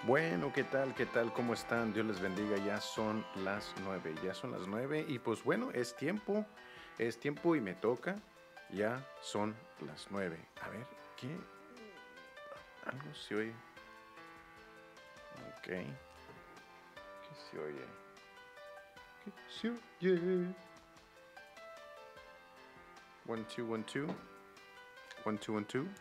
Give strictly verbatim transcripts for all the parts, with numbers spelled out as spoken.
Bueno, ¿qué tal? ¿Qué tal? ¿Cómo están? Dios les bendiga. Ya son las nueve. Ya son las nueve y pues bueno, es tiempo. Es tiempo y me toca. Ya son las nueve. A ver, ¿qué? Algo se oye. Ok. ¿Qué se oye? ¿Qué se oye? One, two, one, two. One, two, one, two.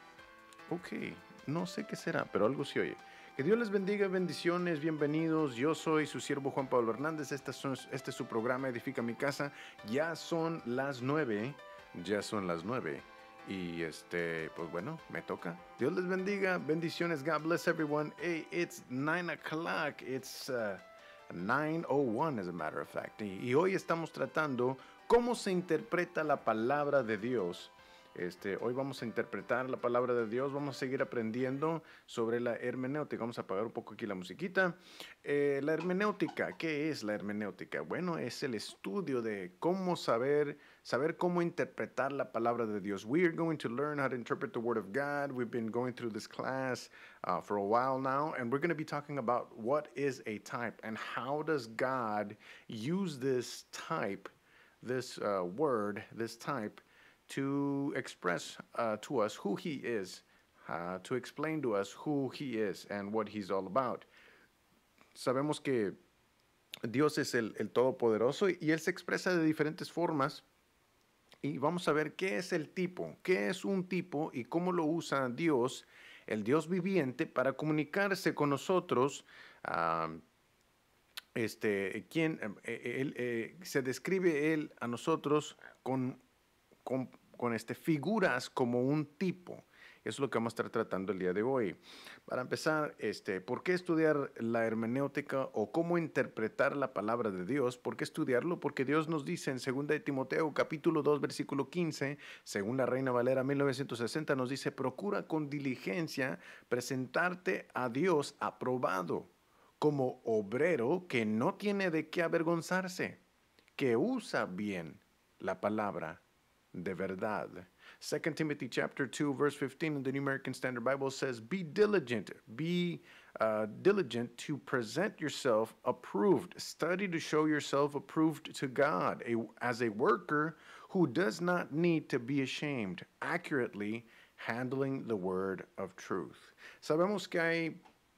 Ok. No sé qué será, pero algo se oye. Que Dios les bendiga, bendiciones, bienvenidos. Yo soy su siervo Juan Pablo Hernández. Este es, su, este es su programa Edifica mi casa. Ya son las nueve. Ya son las nueve. Y este, pues bueno, me toca. Dios les bendiga, bendiciones. God bless everyone. Hey, it's nine o'clock. It's uh, nine oh one, as a matter of fact. Y, y hoy estamos tratando cómo se interpreta la palabra de Dios. Este, hoy vamos a interpretar la palabra de Dios, vamos a seguir aprendiendo sobre la hermenéutica. Vamos a apagar un poco aquí la musiquita. Eh, la hermenéutica, ¿qué es la hermenéutica? Bueno, es el estudio de cómo saber, saber cómo interpretar la palabra de Dios. We are going to learn how to interpret the Word of God. We've been going through this class uh, for a while now, and we're going to be talking about what is a type and how does God use this type, this uh, word, this type, to express uh, to us who he is, uh, to explain to us who he is and what he's all about. Sabemos que Dios es el, el Todopoderoso y Él se expresa de diferentes formas. Y vamos a ver qué es el tipo, qué es un tipo y cómo lo usa Dios, el Dios viviente, para comunicarse con nosotros. Uh, este, quien, eh, él, eh, se describe Él a nosotros con, con con este, figuras como un tipo. Eso es lo que vamos a estar tratando el día de hoy. Para empezar, este, ¿por qué estudiar la hermenéutica o cómo interpretar la palabra de Dios? ¿Por qué estudiarlo? Porque Dios nos dice en segunda de Timoteo, capítulo dos, versículo quince, según la Reina Valera mil novecientos sesenta, nos dice, procura con diligencia presentarte a Dios aprobado, como obrero que no tiene de qué avergonzarse, que usa bien la palabra de verdad. Second Timothy chapter two, verse fifteen in the New American Standard Bible says, be diligent, be uh, diligent to present yourself approved. Study to show yourself approved to God, a, as a worker who does not need to be ashamed, accurately handling the word of truth. Sabemos que hay,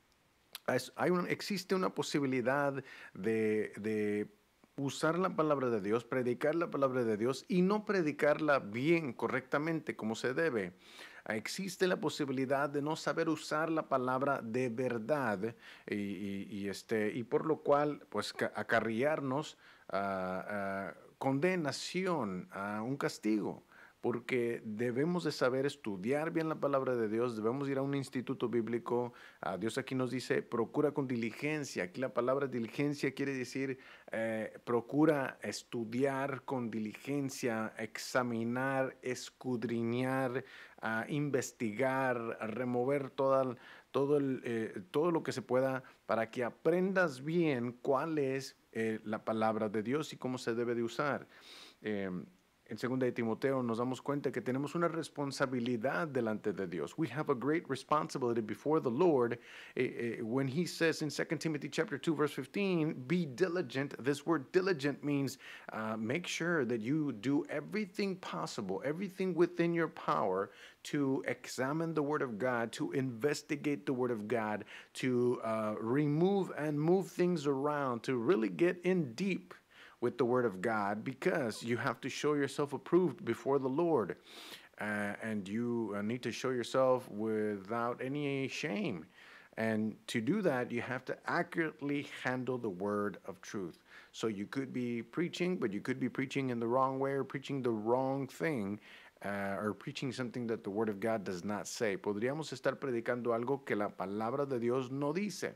hay un, existe una posibilidad de, de usar la palabra de Dios, predicar la palabra de Dios y no predicarla bien, correctamente, como se debe. Existe la posibilidad de no saber usar la palabra de verdad y, y, y este, y por lo cual, pues, acarrearnos a, a condenación, a un castigo. Porque debemos de saber estudiar bien la palabra de Dios, debemos ir a un instituto bíblico. Uh, Dios aquí nos dice, procura con diligencia. Aquí la palabra diligencia quiere decir, eh, procura estudiar con diligencia, examinar, escudriñar, uh, investigar, remover toda, todo, el, eh, todo lo que se pueda para que aprendas bien cuál es eh, la palabra de Dios y cómo se debe de usar. Eh, En segunda de Timoteo nos damos cuenta que tenemos una responsabilidad delante de Dios. We have a great responsibility before the Lord. Uh, uh, when he says in Second Timothy chapter two, verse fifteen, be diligent. This word diligent means uh, make sure that you do everything possible, everything within your power to examine the Word of God, to investigate the Word of God, to uh, remove and move things around, to really get in deep with the Word of God, because you have to show yourself approved before the Lord, uh, and you uh, need to show yourself without any shame. And to do that, you have to accurately handle the word of truth. So you could be preaching, but you could be preaching in the wrong way or preaching the wrong thing, uh, or preaching something that the Word of God does not say. Podríamos estar predicando algo que la palabra de Dios no dice.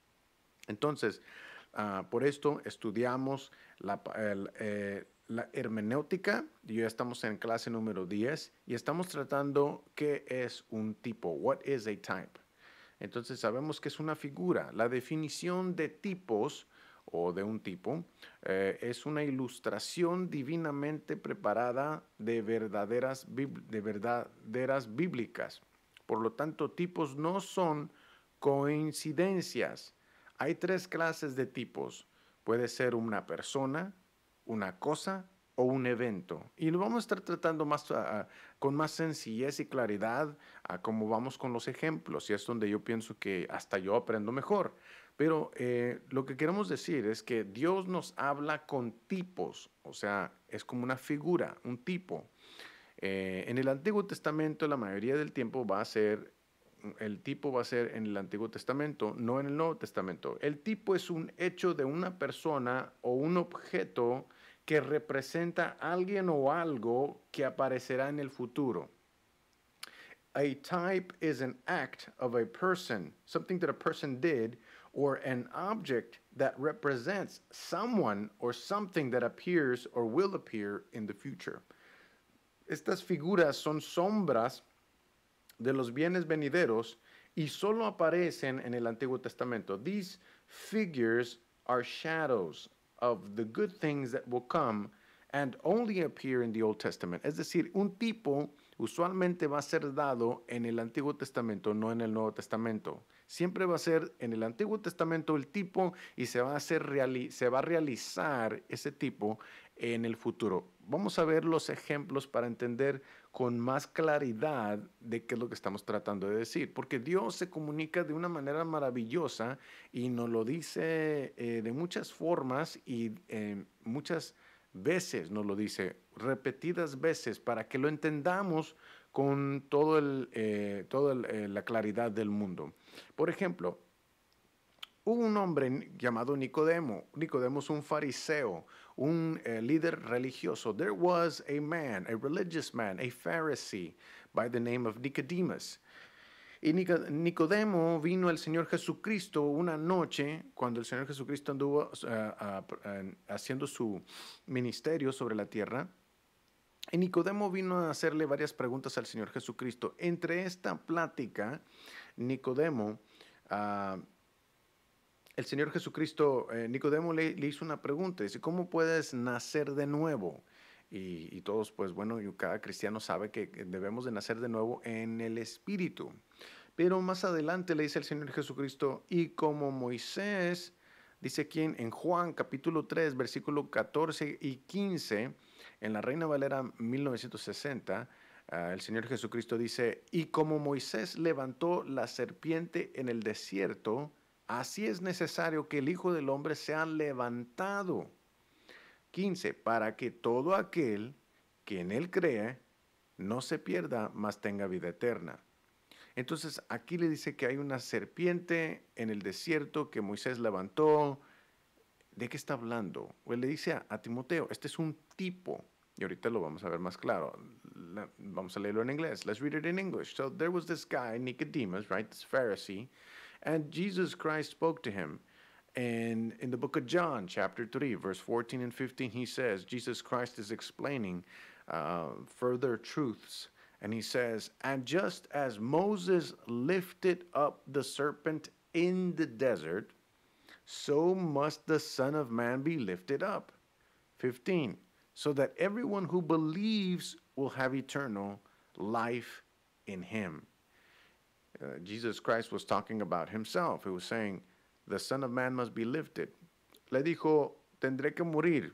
Entonces, Uh, por esto estudiamos la, el, eh, la hermenéutica. Ya estamos en clase número diez y estamos tratando qué es un tipo. What is a type? Entonces sabemos que es una figura. La definición de tipos o de un tipo eh, es una ilustración divinamente preparada de verdaderas, de verdaderas bíblicas. Por lo tanto, tipos no son coincidencias. Hay tres clases de tipos. Puede ser una persona, una cosa o un evento. Y lo vamos a estar tratando más, uh, con más sencillez y claridad a cómo vamos con los ejemplos. Y es donde yo pienso que hasta yo aprendo mejor. Pero eh, lo que queremos decir es que Dios nos habla con tipos. O sea, es como una figura, un tipo. Eh, en el Antiguo Testamento la mayoría del tiempo va a ser, el tipo va a ser en el Antiguo Testamento, no en el Nuevo Testamento. El tipo es un hecho de una persona o un objeto que representa a alguien o algo que aparecerá en el futuro. A type is an act of a person, something that a person did, or an object that represents someone or something that appears or will appear in the future. Estas figuras son sombras de los bienes venideros y solo aparecen en el Antiguo Testamento. These figures are shadows of the good things that will come and only appear in the Old Testament. Es decir, un tipo usualmente va a ser dado en el Antiguo Testamento, no en el Nuevo Testamento. Siempre va a ser en el Antiguo Testamento el tipo y se va a, hacer reali- se va a realizar ese tipo en el futuro. Vamos a ver los ejemplos para entender con más claridad de qué es lo que estamos tratando de decir, porque Dios se comunica de una manera maravillosa y nos lo dice eh, de muchas formas y eh, muchas veces nos lo dice, repetidas veces, para que lo entendamos con todo el, eh, toda el, eh, la claridad del mundo. Por ejemplo, hubo un hombre llamado Nicodemo. Nicodemo es un fariseo, un uh, líder religioso. There was a man, a religious man, a Pharisee, by the name of Nicodemus. Y Nicodemo vino al Señor Jesucristo una noche, cuando el Señor Jesucristo anduvo uh, uh, uh, haciendo su ministerio sobre la tierra. Y Nicodemo vino a hacerle varias preguntas al Señor Jesucristo. Entre esta plática, Nicodemo... Uh, El Señor Jesucristo, eh, Nicodemo le, le hizo una pregunta, dice, ¿cómo puedes nacer de nuevo? Y, y todos, pues bueno, y cada cristiano sabe que debemos de nacer de nuevo en el Espíritu. Pero más adelante le dice el Señor Jesucristo, y como Moisés, dice aquí en, en Juan capítulo tres, versículo catorce y quince, en la Reina Valera mil novecientos sesenta, uh, el Señor Jesucristo dice, y como Moisés levantó la serpiente en el desierto, así es necesario que el Hijo del Hombre sea levantado. quince. Para que todo aquel que en él cree no se pierda, mas tenga vida eterna. Entonces aquí le dice que hay una serpiente en el desierto que Moisés levantó. ¿De qué está hablando? Pues le dice a, a Timoteo, este es un tipo. Y ahorita lo vamos a ver más claro. La, vamos a leerlo en inglés. Let's read it in English. So there was this guy, Nicodemus, right, this Pharisee, and Jesus Christ spoke to him. And in the book of John, chapter three, verse fourteen and fifteen, he says, Jesus Christ is explaining uh, further truths. And he says, and just as Moses lifted up the serpent in the desert, so must the Son of Man be lifted up. fifteen, so that everyone who believes will have eternal life in him. Uh, Jesus Christ was talking about himself. He was saying, the Son of Man must be lifted. Le dijo, tendré que morir.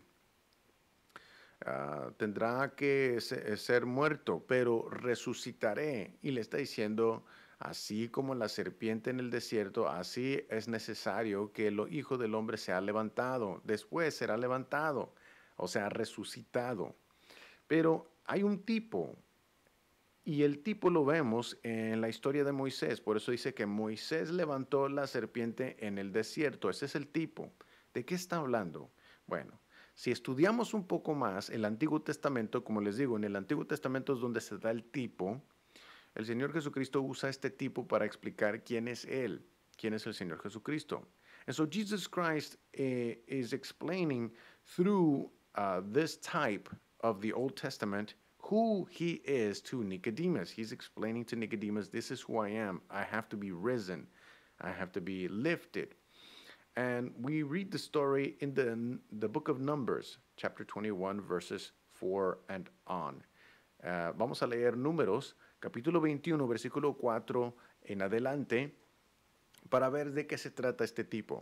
Uh, tendrá que se, ser muerto, pero resucitaré. Y le está diciendo, así como la serpiente en el desierto, así es necesario que el Hijo del Hombre sea levantado. Después será levantado, o sea, resucitado. Pero hay un tipo, y el tipo lo vemos en la historia de Moisés. Por eso dice que Moisés levantó la serpiente en el desierto. Ese es el tipo. ¿De qué está hablando? Bueno, si estudiamos un poco más el Antiguo Testamento, como les digo, en el Antiguo Testamento es donde se da el tipo. El Señor Jesucristo usa este tipo para explicar quién es Él, quién es el Señor Jesucristo. And so Jesus Christ uh, is explaining through uh, this type of the Old Testament who he is to Nicodemus. He's explaining to Nicodemus, this is who I am. I have to be risen. I have to be lifted. And we read the story in the, the book of Numbers, chapter twenty-one, verses four and on. Uh, vamos a leer Números, capítulo veintiuno, versículo cuatro en adelante. para ver de qué se trata este tipo.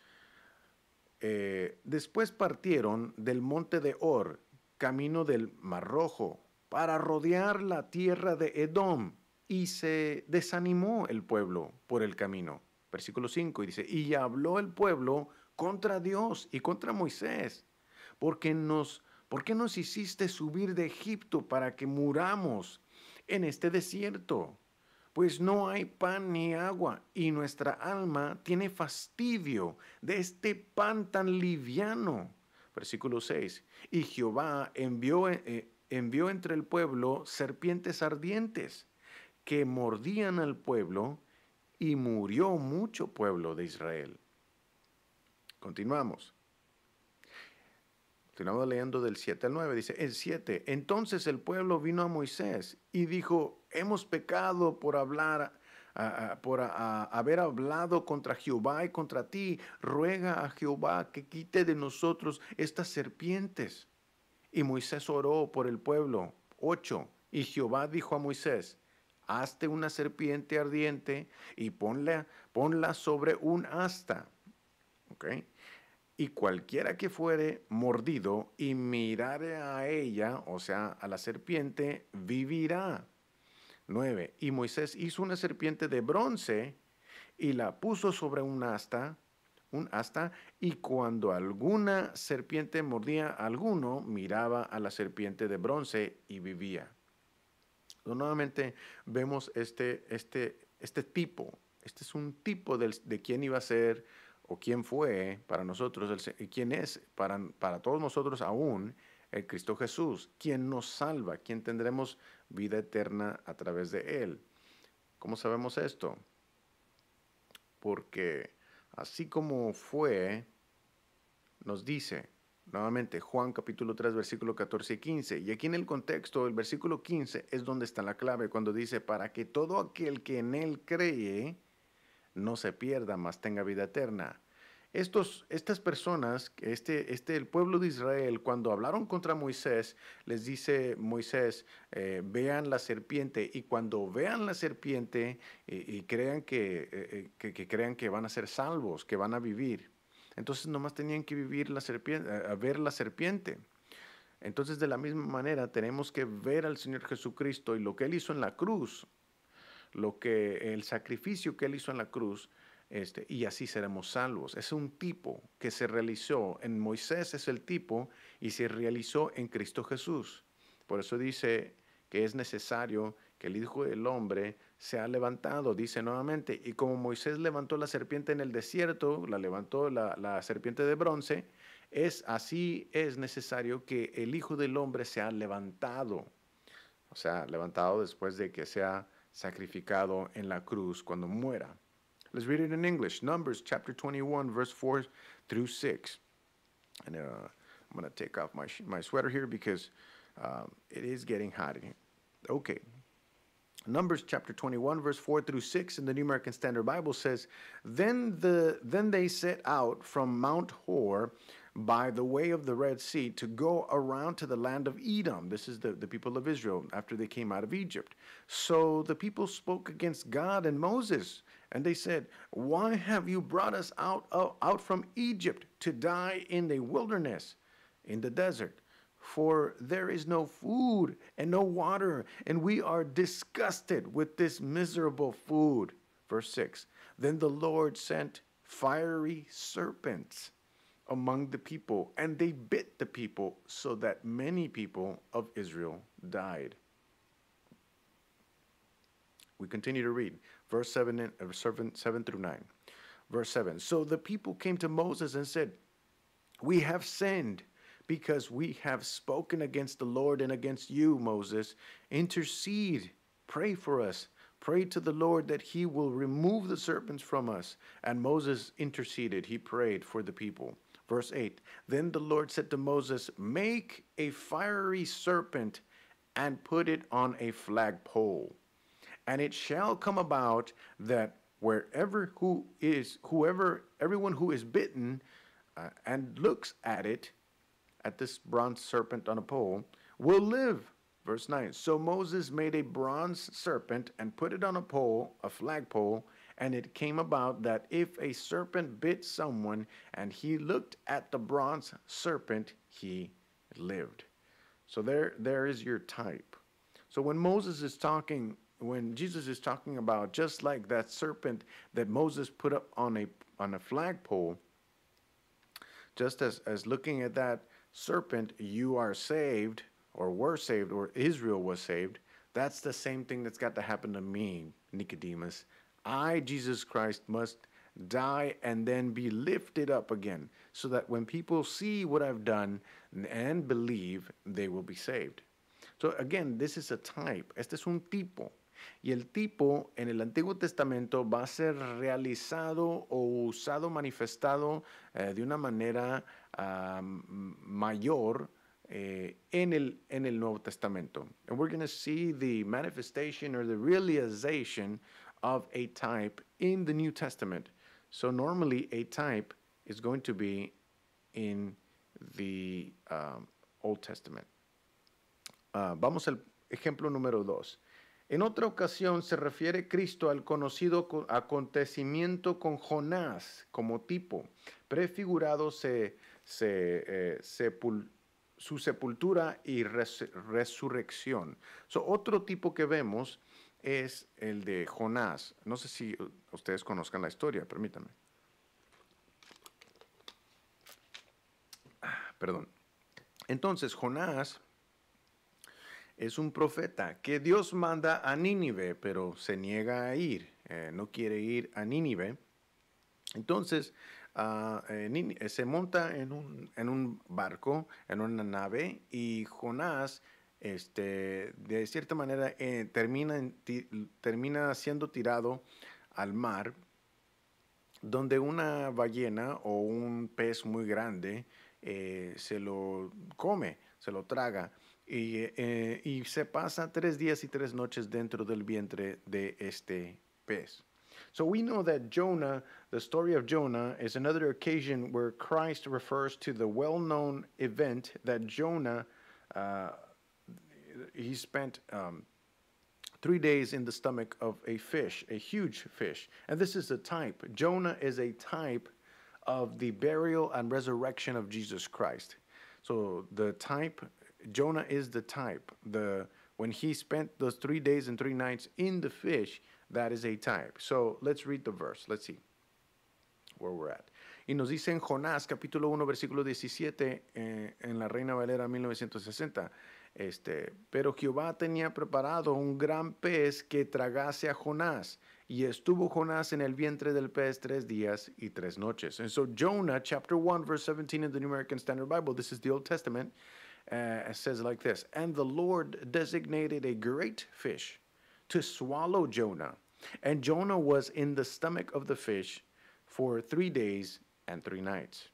Eh, después partieron del monte de Or, camino del Mar Rojo, para rodear la tierra de Edom, y se desanimó el pueblo por el camino. Versículo cinco, y dice, y habló el pueblo contra Dios y contra Moisés, porque nos, ¿por qué nos hiciste subir de Egipto para que muramos en este desierto? Pues no hay pan ni agua, y nuestra alma tiene fastidio de este pan tan liviano. Versículo seis. Y Jehová envió, eh, envió entre el pueblo serpientes ardientes que mordían al pueblo, y murió mucho pueblo de Israel. Continuamos. Continuamos leyendo del siete al nueve, dice, el siete, entonces el pueblo vino a Moisés y dijo, hemos pecado por hablar, a, a, por a, a haber hablado contra Jehová y contra ti, ruega a Jehová que quite de nosotros estas serpientes. Y Moisés oró por el pueblo. ocho, y Jehová dijo a Moisés, hazte una serpiente ardiente y ponla, ponla sobre un asta. ¿Ok? Y cualquiera que fuere mordido y mirare a ella, o sea, a la serpiente, vivirá. nueve. Y Moisés hizo una serpiente de bronce y la puso sobre un asta, un asta, y cuando alguna serpiente mordía a alguno, miraba a la serpiente de bronce y vivía. Entonces, nuevamente vemos este, este, este tipo. Este es un tipo de, de quién iba a ser o quién fue para nosotros, el, quién es para, para todos nosotros aún el Cristo Jesús, quien nos salva, quien tendremos vida eterna a través de Él. ¿Cómo sabemos esto? Porque así como fue, nos dice, nuevamente, Juan capítulo tres, versículo catorce y quince. Y aquí en el contexto, el versículo quince es donde está la clave, cuando dice, para que todo aquel que en Él cree, no se pierda, mas tenga vida eterna. Estos, estas personas, este, este, el pueblo de Israel, cuando hablaron contra Moisés, les dice Moisés, eh, vean la serpiente, y cuando vean la serpiente y, y crean que, eh, que, que crean que van a ser salvos, que van a vivir. Entonces nomás tenían que vivir la serpiente, a ver la serpiente. Entonces de la misma manera tenemos que ver al Señor Jesucristo y lo que Él hizo en la cruz, lo que el sacrificio que Él hizo en la cruz, este, y así seremos salvos. Es un tipo que se realizó en Moisés, es el tipo, y se realizó en Cristo Jesús. Por eso dice que es necesario que el Hijo del Hombre sea levantado, dice nuevamente, y como Moisés levantó la serpiente en el desierto, la levantó la, la serpiente de bronce, es así es necesario que el Hijo del Hombre sea levantado, o sea, levantado después de que sea sacrificado en la cruz cuando muera. Let's read it in English. Numbers chapter twenty-one, verse four through six. And uh, I'm going to take off my, my sweater here because um, it is getting hot in here. Okay. Numbers chapter twenty-one, verse four through six in the New American Standard Bible says, Then, the, then they set out from Mount Hor by the way of the Red Sea to go around to the land of Edom. This is the, the people of Israel after they came out of Egypt. So the people spoke against God and Moses, and they said, Why have you brought us out, uh, out from Egypt to die in the wilderness, in the desert? For there is no food and no water, and we are disgusted with this miserable food. Verse six, Then the Lord sent fiery serpents among the people, and they bit the people, so that many people of Israel died. We continue to read, verse seven, and, uh, seven, seven through nine. Verse seven, So the people came to Moses and said, We have sinned, because we have spoken against the Lord and against you, Moses. Intercede, pray for us. Pray to the Lord that he will remove the serpents from us. And Moses interceded, he prayed for the people. Verse eight, Then the Lord said to Moses, Make a fiery serpent and put it on a flagpole. And it shall come about that wherever who is, whoever, everyone who is bitten uh, and looks at it, at this bronze serpent on a pole, will live. Verse nine, So Moses made a bronze serpent and put it on a pole, a flagpole, And it came about that if a serpent bit someone and he looked at the bronze serpent, he lived. So there, there is your type. So when Moses is talking, when Jesus is talking about just like that serpent that Moses put up on a on a flagpole, just as, as looking at that serpent, you are saved, or were saved, or Israel was saved, that's the same thing that's got to happen to me, Nicodemus. I, Jesus Christ, must die and then be lifted up again, so that when people see what I've done and believe, they will be saved. So again, this is a type. Este es un tipo. Y el tipo en el Antiguo Testamento va a ser realizado o usado, manifestado eh, de una manera uh, mayor eh, en, el, en el Nuevo Testamento. And we're going to see the manifestation or the realization of a type in the New Testament. So normally a type is going to be in the um, Old Testament. Uh, vamos al ejemplo número dos. En otra ocasión se refiere Cristo al conocido acontecimiento con Jonás como tipo, prefigurado se, se, eh, sepul, su sepultura y res, resurrección. So, otro tipo que vemos es el de Jonás. No sé si ustedes conozcan la historia, permítanme. Ah, perdón. Entonces, Jonás es un profeta que Dios manda a Nínive, pero se niega a ir, eh, no quiere ir a Nínive. Entonces, uh, eh, Nínive, se monta en un, en un barco, en una nave, y Jonás, este, de cierta manera, eh, termina, en, ti, termina siendo tirado al mar, donde una ballena o un pez muy grande eh, se lo come, se lo traga. Y, eh, y se pasa tres días y tres noches dentro del vientre de este pez. So we know that Jonah, the story of Jonah, is another occasion where Christ refers to the well-known event that Jonah, uh, he spent um, three days in the stomach of a fish, a huge fish. And this is a type. Jonah is a type of the burial and resurrection of Jesus Christ. So the type, Jonah is the type. The when he spent those three days and three nights in the fish, that is a type. So let's read the verse. Let's see where we're at. Y nos dice en Jonás, capítulo uno, versículo diecisiete, eh, en la Reina Valera mil novecientos sesenta. Este, pero Jehová tenía preparado un gran pez que tragase a Jonás. Y estuvo Jonás en el vientre del pez tres días y tres noches. And so Jonah, chapter one, verse seventeen in the New American Standard Bible, this is the Old Testament, uh, says like this, and the Lord designated a great fish to swallow Jonah. And Jonah was in the stomach of the fish for three days and three nights.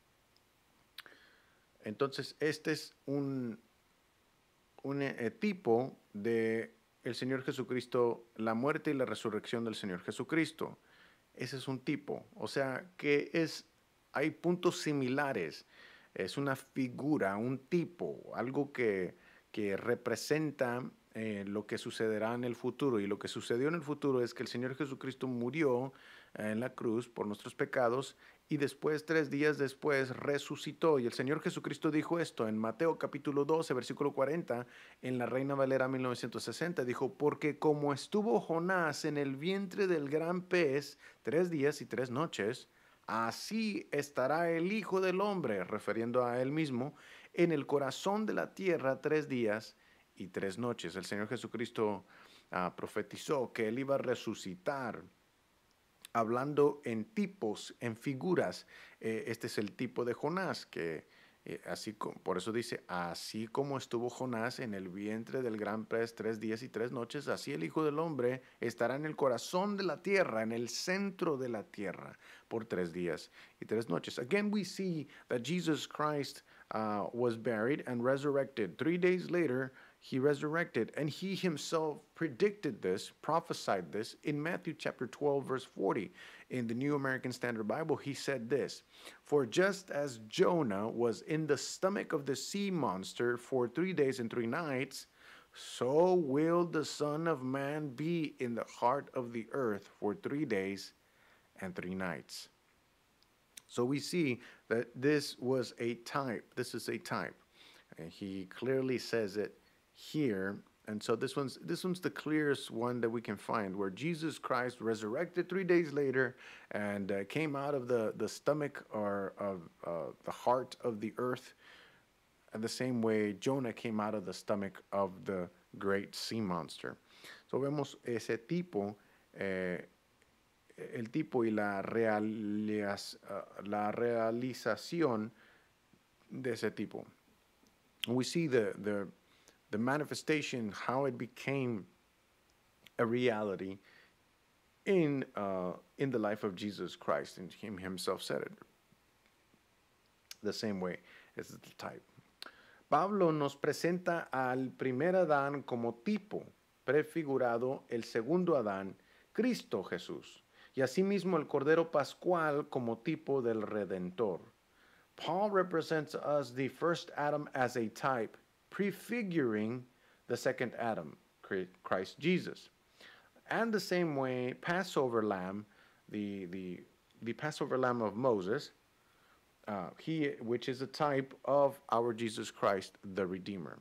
Entonces, este es un, un eh, tipo de el Señor Jesucristo, la muerte y la resurrección del Señor Jesucristo. Ese es un tipo. O sea, que es, hay puntos similares. Es una figura, un tipo, algo que, que representa eh, lo que sucederá en el futuro. Y lo que sucedió en el futuro es que el Señor Jesucristo murió eh, en la cruz por nuestros pecados y después, tres días después, resucitó. Y el Señor Jesucristo dijo esto en Mateo capítulo doce, versículo cuarenta, en la Reina Valera mil novecientos sesenta. Dijo, porque como estuvo Jonás en el vientre del gran pez tres días y tres noches, así estará el Hijo del Hombre, refiriendo a él mismo, en el corazón de la tierra tres días y tres noches. El Señor Jesucristo uh, profetizó que él iba a resucitar, hablando en tipos, en figuras. Eh, este es el tipo de Jonás, que eh, así como, por eso dice, así como estuvo Jonás en el vientre del gran pez tres días y tres noches, así el Hijo del Hombre estará en el corazón de la tierra, en el centro de la tierra, por tres días y tres noches. Again, we see that Jesus Christ uh, was buried and resurrected. Three days later, he resurrected, and he himself predicted this, prophesied this in Matthew chapter twelve, verse forty. In the New American Standard Bible, he said this, for just as Jonah was in the stomach of the sea monster for three days and three nights, so will the Son of Man be in the heart of the earth for three days and three nights. So we see that this was a type. This is a type. And he clearly says it here. And so this one's this one's the clearest one that we can find, where Jesus Christ resurrected three days later and uh, came out of the, the stomach or of uh, the heart of the earth, and the same way Jonah came out of the stomach of the great sea monster. So vemos ese tipo, eh, el tipo y la, realiz, uh, la realización de ese tipo. We see the, the, the manifestation, how it became a reality in, uh, in the life of Jesus Christ, and him himself said it. The same way as the type. Pablo nos presenta al primer Adán como tipo, prefigurado el segundo Adán, Cristo Jesús, y asimismo el Cordero Pascual como tipo del Redentor. Paul represents us the first Adam as a type, prefiguring the second Adam, Christ Jesus. And the same way, Passover lamb, the, the, the Passover lamb of Moses, Uh, he, which is a type of our Jesus Christ, the Redeemer.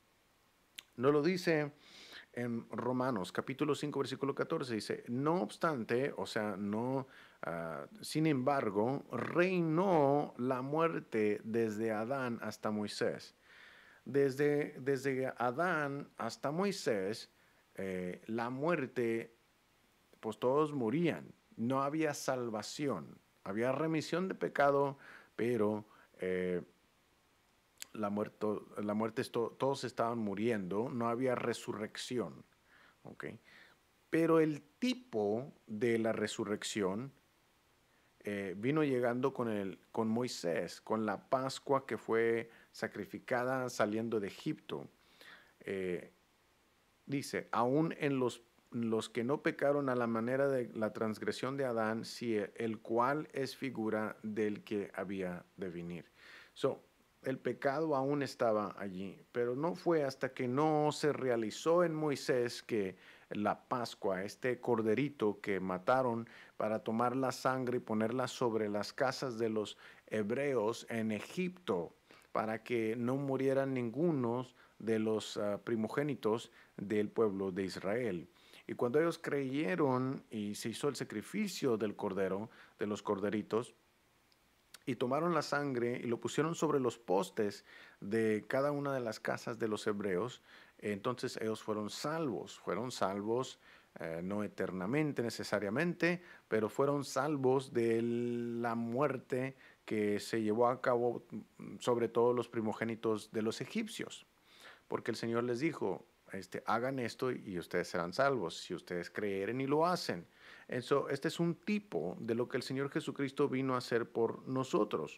Nos lo dice en Romanos, capítulo cinco, versículo catorce, dice, no obstante, o sea, no, uh, sin embargo, reinó la muerte desde Adán hasta Moisés. Desde, desde Adán hasta Moisés, eh, la muerte, pues todos morían. No había salvación, había remisión de pecado, pero eh, la, muerto, la muerte, esto, todos estaban muriendo, no había resurrección. ¿Okay? Pero el tipo de la resurrección eh, vino llegando con, el, con Moisés, con la Pascua que fue sacrificada saliendo de Egipto. Eh, dice, aún en los los que no pecaron a la manera de la transgresión de Adán, si el cual es figura del que había de venir. So, el pecado aún estaba allí, pero no fue hasta que no se realizó en Moisés que la Pascua, este corderito que mataron para tomar la sangre y ponerla sobre las casas de los hebreos en Egipto, para que no murieran ninguno de los uh, primogénitos del pueblo de Israel. Y cuando ellos creyeron y se hizo el sacrificio del cordero, de los corderitos, y tomaron la sangre y lo pusieron sobre los postes de cada una de las casas de los hebreos, entonces ellos fueron salvos, fueron salvos eh, no eternamente necesariamente, pero fueron salvos de la muerte que se llevó a cabo sobre todos los primogénitos de los egipcios, porque el Señor les dijo, Este, hagan esto y ustedes serán salvos, si ustedes creen y lo hacen. Eso, este es un tipo de lo que el Señor Jesucristo vino a hacer por nosotros.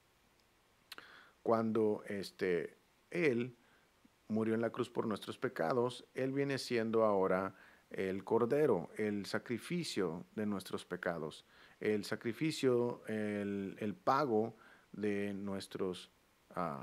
Cuando este, Él murió en la cruz por nuestros pecados, Él viene siendo ahora el Cordero, el sacrificio de nuestros pecados, el sacrificio, el, el pago de nuestros uh,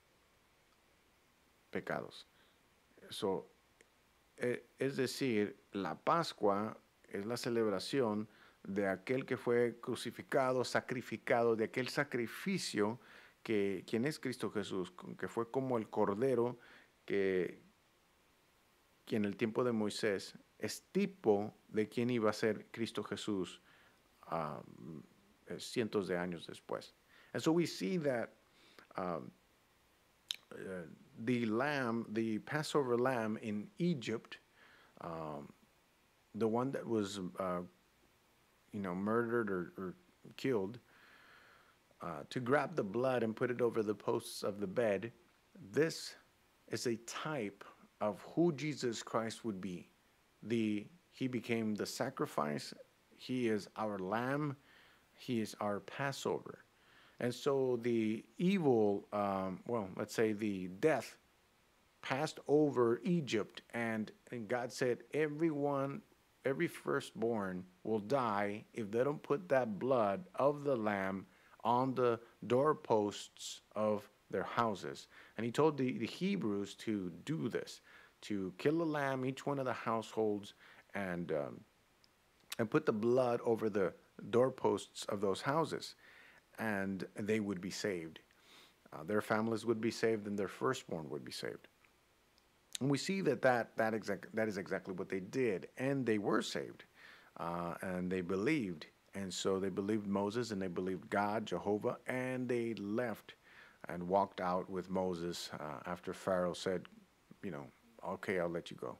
pecados. So, eh, es decir, la Pascua es la celebración de aquel que fue crucificado, sacrificado, de aquel sacrificio que, quien es Cristo Jesús, que fue como el Cordero que, que en el tiempo de Moisés es tipo de quien iba a ser Cristo Jesús um, cientos de años después. And so we see that um, uh, the lamb, the Passover lamb in Egypt, um, the one that was, uh, you know, murdered or, or killed, uh, to grab the blood and put it over the posts of the bed, this is a type of who Jesus Christ would be. The, he became the sacrifice. He is our lamb. He is our Passover. And so the evil, um, well, let's say the death passed over Egypt, and, and God said, everyone, every firstborn will die if they don't put that blood of the lamb on the doorposts of their houses. And he told the, the Hebrews to do this, to kill a lamb, each one of the households, and um, and put the blood over the doorposts of those houses, and they would be saved. Uh, their families would be saved, and their firstborn would be saved. And we see that that that, exact, that is exactly what they did, and they were saved, uh, and they believed, and so they believed Moses, and they believed God, Jehovah, and they left and walked out with Moses uh, after Pharaoh said, you know, okay, I'll let you go.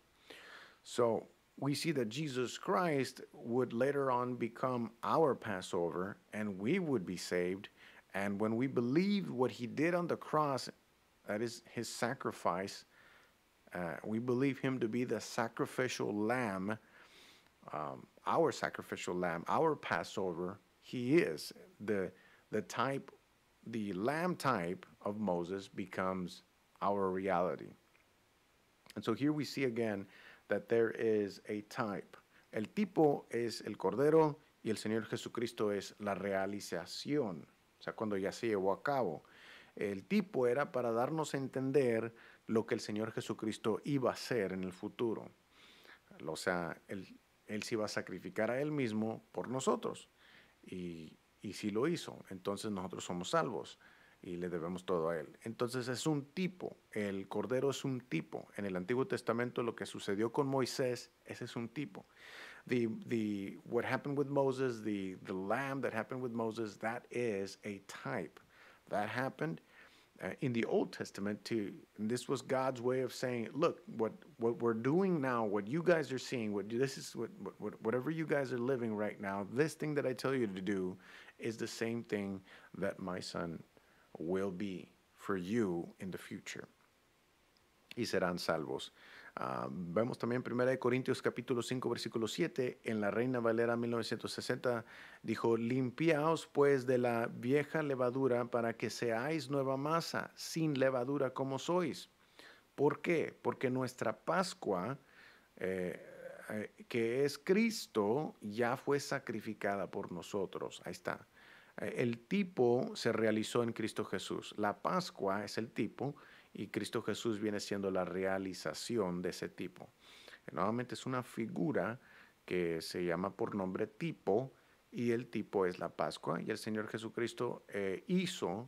So we see that Jesus Christ would later on become our Passover, and we would be saved. And when we believe what he did on the cross, that is his sacrifice, uh, we believe him to be the sacrificial lamb, um, our sacrificial lamb, our Passover. He is the the type, the lamb type of Moses becomes our reality. And so here we see again that there is a type. El tipo es el Cordero y el Señor Jesucristo es la realización. O sea, cuando ya se llevó a cabo. El tipo era para darnos a entender lo que el Señor Jesucristo iba a hacer en el futuro. O sea, él, él se iba a sacrificar a él mismo por nosotros. Y, y sí lo hizo. Entonces nosotros somos salvos y le debemos todo a él. Entonces es un tipo. El Cordero es un tipo. En el Antiguo Testamento lo que sucedió con Moisés, ese es un tipo. The, the, what happened with Moses, the, the lamb that happened with Moses, that is a type. That happened uh, in the Old Testament too. And this was God's way of saying, look, what, what we're doing now, what you guys are seeing, what this is what, what, whatever you guys are living right now, this thing that I tell you to do is the same thing that my son will be for you in the future. Y serán salvos. Uh, vemos también primera de Corintios capítulo cinco versículo siete, en la Reina Valera mil novecientos sesenta, dijo, limpiaos pues de la vieja levadura para que seáis nueva masa, sin levadura como sois. ¿Por qué? Porque nuestra Pascua, eh, eh, que es Cristo, ya fue sacrificada por nosotros. Ahí está. Eh, el tipo se realizó en Cristo Jesús. La Pascua es el tipo, y Cristo Jesús viene siendo la realización de ese tipo. Nuevamente es una figura que se llama por nombre tipo, y el tipo es la Pascua, y el Señor Jesucristo eh, hizo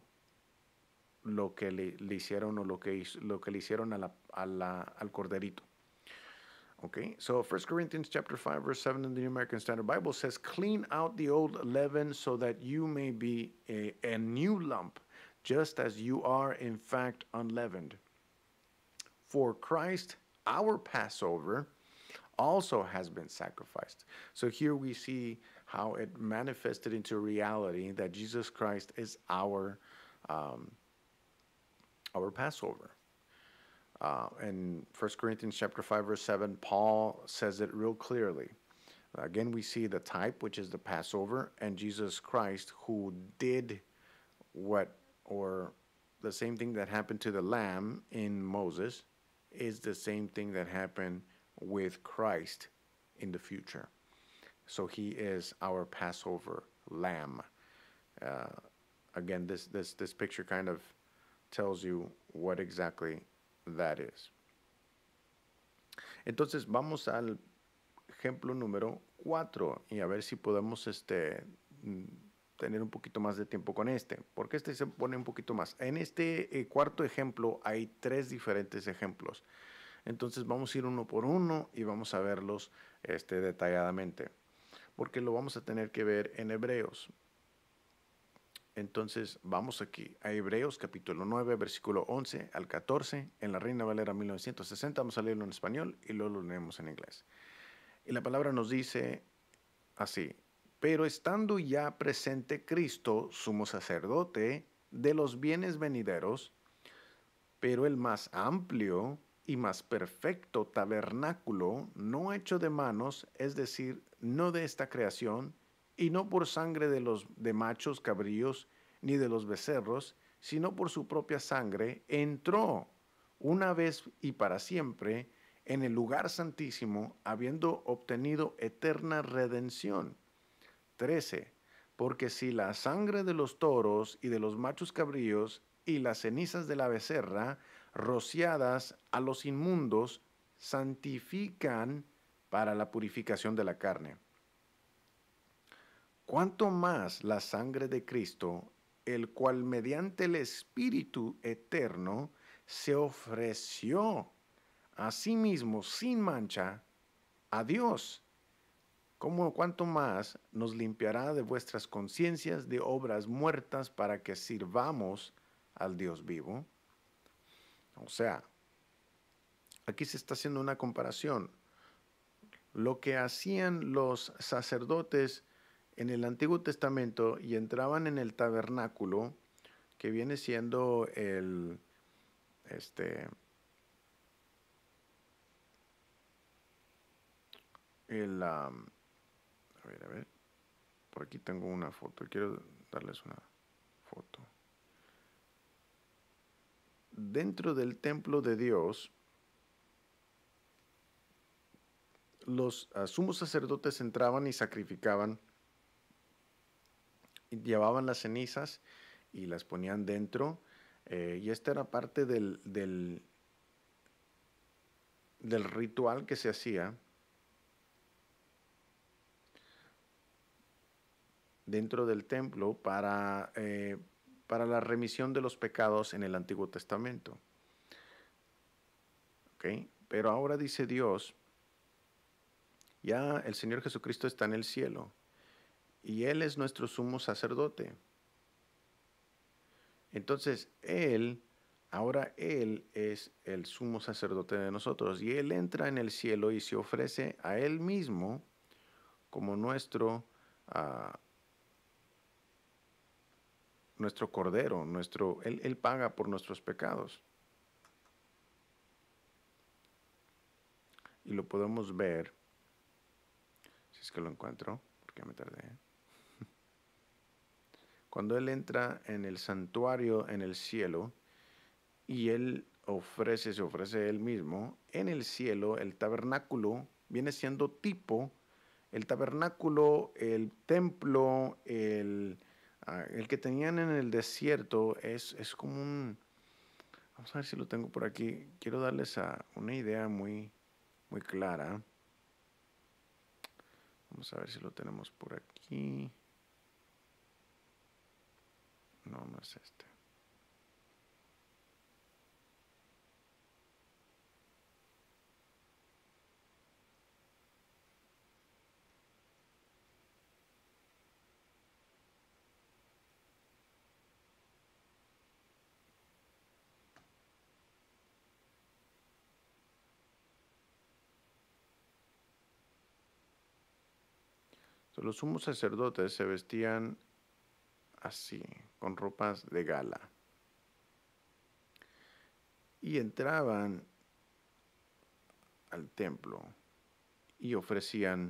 lo que le, le hicieron o lo que, hizo, lo que le hicieron a la, a la, al corderito. Okay, so First Corinthians chapter five, verse seven in the New American Standard Bible says, clean out the old leaven so that you may be a, a new lump, just as you are in fact unleavened. For Christ, our Passover, also has been sacrificed. So here we see how it manifested into reality that Jesus Christ is our, um, our Passover. Uh, in First Corinthians chapter five, verse seven, Paul says it real clearly. Again, we see the type, which is the Passover, and Jesus Christ, who did what, or the same thing that happened to the lamb in Moses, is the same thing that happened with Christ in the future. So he is our Passover lamb. Uh, again, this, this, this picture kind of tells you what exactly that is. Entonces vamos al ejemplo número cuatro y a ver si podemos este, tener un poquito más de tiempo con este, porque este se pone un poquito más. En este eh, cuarto ejemplo hay tres diferentes ejemplos. Entonces vamos a ir uno por uno y vamos a verlos este, detalladamente, porque lo vamos a tener que ver en Hebreos. Entonces vamos aquí a Hebreos capítulo nueve, versículo once al catorce, en la Reina Valera mil novecientos sesenta, vamos a leerlo en español y luego lo leemos en inglés. Y la palabra nos dice así, pero estando ya presente Cristo, sumo sacerdote de los bienes venideros, pero el más amplio y más perfecto tabernáculo, no hecho de manos, es decir, no de esta creación, y no por sangre de los de machos cabríos, ni de los becerros, sino por su propia sangre, entró una vez y para siempre en el lugar santísimo, habiendo obtenido eterna redención. trece. Porque si la sangre de los toros y de los machos cabríos y las cenizas de la becerra, rociadas a los inmundos, santifican para la purificación de la carne. Cuanto más la sangre de Cristo, el cual mediante el Espíritu eterno se ofreció a sí mismo sin mancha a Dios, como cuanto más nos limpiará de vuestras conciencias de obras muertas para que sirvamos al Dios vivo. O sea, aquí se está haciendo una comparación. Lo que hacían los sacerdotes en el Antiguo Testamento y entraban en el tabernáculo, que viene siendo el, este, el, um, a ver, a ver, por aquí tengo una foto, quiero darles una foto. Dentro del templo de Dios, los uh, sumos sacerdotes entraban y sacrificaban, y llevaban las cenizas y las ponían dentro, eh, y esta era parte del, del, del ritual que se hacía dentro del templo para, eh, para la remisión de los pecados en el Antiguo Testamento. ¿Okay? Pero ahora dice Dios, ya el Señor Jesucristo está en el cielo y Él es nuestro sumo sacerdote. Entonces, Él, ahora Él es el sumo sacerdote de nosotros y Él entra en el cielo y se ofrece a Él mismo como nuestro, uh, nuestro cordero, nuestro, él, él paga por nuestros pecados. Y lo podemos ver, si es que lo encuentro, porque me tardé. Cuando Él entra en el santuario en el cielo y Él ofrece, se ofrece Él mismo, en el cielo el tabernáculo viene siendo tipo, el tabernáculo, el templo, el, uh, el que tenían en el desierto es, es como un, vamos a ver si lo tengo por aquí, quiero darles a una idea muy, muy clara. Vamos a ver si lo tenemos por aquí. No, no es este. So, los sumos sacerdotes se vestían así, con ropas de gala. Y entraban al templo y ofrecían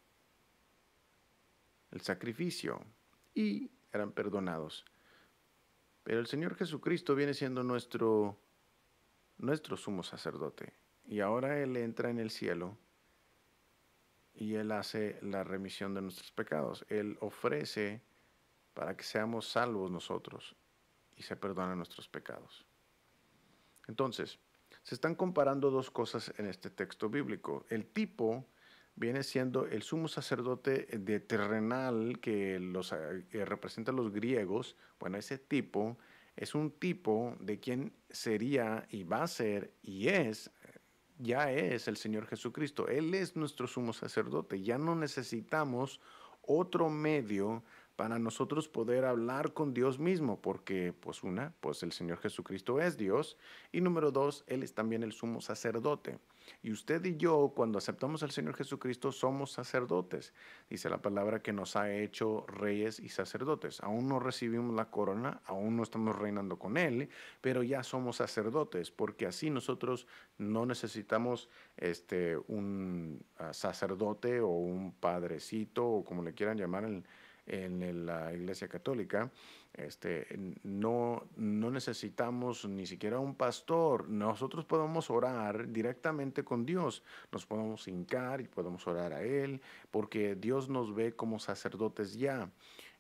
el sacrificio y eran perdonados. Pero el Señor Jesucristo viene siendo nuestro, nuestro sumo sacerdote. Y ahora Él entra en el cielo y Él hace la remisión de nuestros pecados. Él ofrece para que seamos salvos nosotros y se perdonan nuestros pecados. Entonces, se están comparando dos cosas en este texto bíblico. El tipo viene siendo el sumo sacerdote de terrenal que, los, que representa a los griegos. Bueno, ese tipo es un tipo de quien sería y va a ser y es, ya es el Señor Jesucristo. Él es nuestro sumo sacerdote. Ya no necesitamos otro medio para nosotros poder hablar con Dios mismo, porque pues una, pues el Señor Jesucristo es Dios, y número dos, Él es también el sumo sacerdote. Y usted y yo, cuando aceptamos al Señor Jesucristo, somos sacerdotes. Dice la palabra que nos ha hecho reyes y sacerdotes. Aún no recibimos la corona, aún no estamos reinando con Él, pero ya somos sacerdotes, porque así nosotros no necesitamos este, un uh, sacerdote o un padrecito, o como le quieran llamar en en la Iglesia Católica. Este, no, no necesitamos ni siquiera un pastor. Nosotros podemos orar directamente con Dios. Nos podemos hincar y podemos orar a Él, porque Dios nos ve como sacerdotes ya.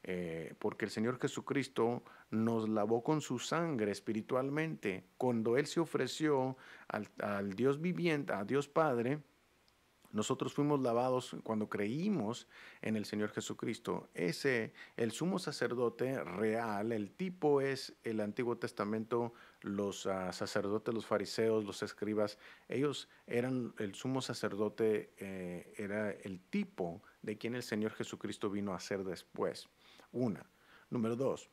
eh, porque el Señor Jesucristo nos lavó con su sangre espiritualmente. Cuando Él se ofreció al, al Dios viviente, a Dios Padre, nosotros fuimos lavados cuando creímos en el Señor Jesucristo. Ese, el sumo sacerdote real, el tipo es el Antiguo Testamento, los uh, sacerdotes, los fariseos, los escribas, ellos eran, el sumo sacerdote eh, era el tipo de quien el Señor Jesucristo vino a ser después. Una. Número dos,